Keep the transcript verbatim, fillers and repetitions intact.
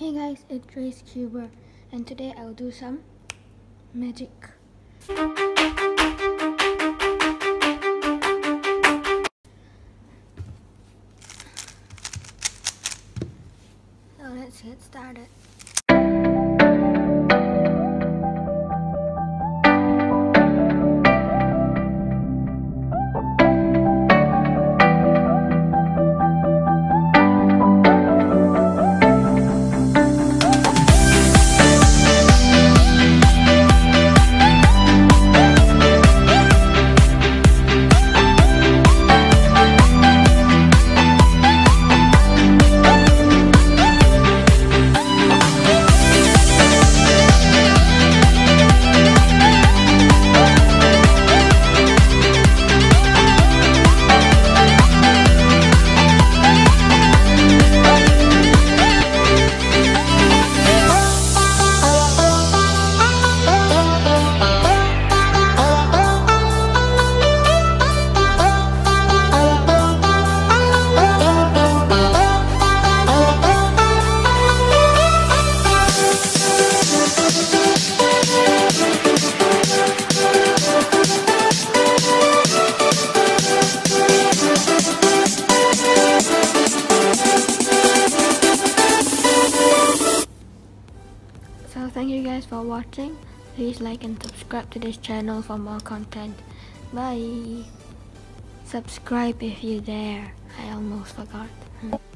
Hey guys, it's Race Cuber, and today I'll do some magic. So let's get started. So thank you guys for watching. Please like and subscribe to this channel for more content. Bye. Subscribe if you dare. I almost forgot.